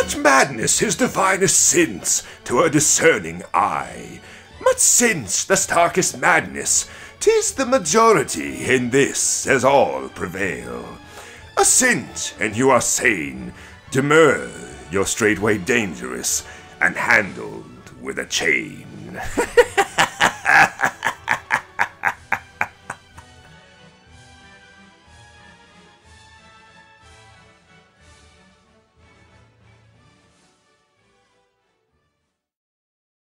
Much madness is divinest sense to a discerning eye. Much sense the starkest madness, 'tis the majority in this as all prevail. Assent, and you are sane. Demur, you're straightway dangerous, and handled with a chain.